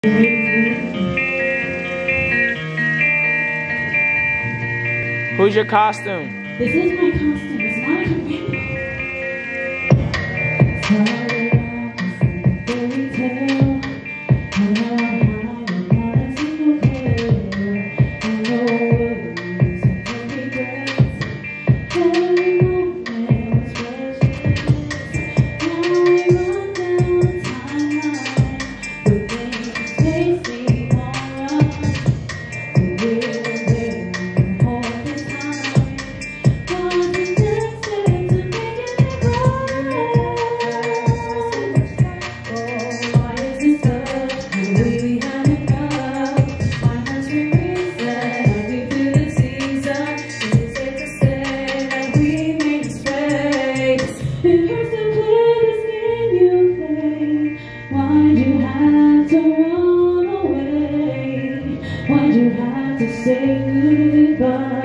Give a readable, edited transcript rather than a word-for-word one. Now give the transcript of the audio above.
Who's your costume? This is my costume. It's not a companion. Why'd you have to say goodbye?